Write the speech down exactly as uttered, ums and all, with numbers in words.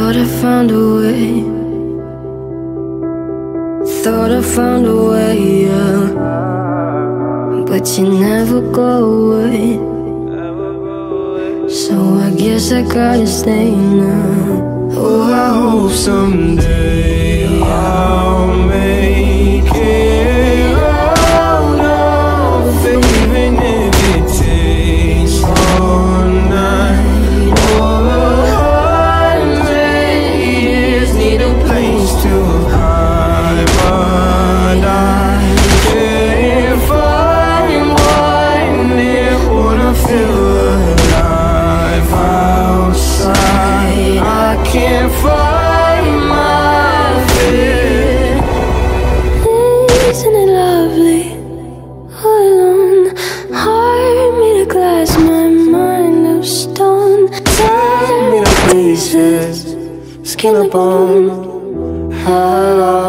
Thought I found a way, thought I found a way, yeah. But you never go away, so I guess I gotta stay now. Oh, I hope someday I'll make it out of, even if it takes all night or a hundred years. Need a place to hide, but I can't find one near. Wanna feel alive outside, I can't find my fear. Isn't it lovely, all alone? Heart made of glass, my mind of stone. Tear me to pieces, skin and bone. How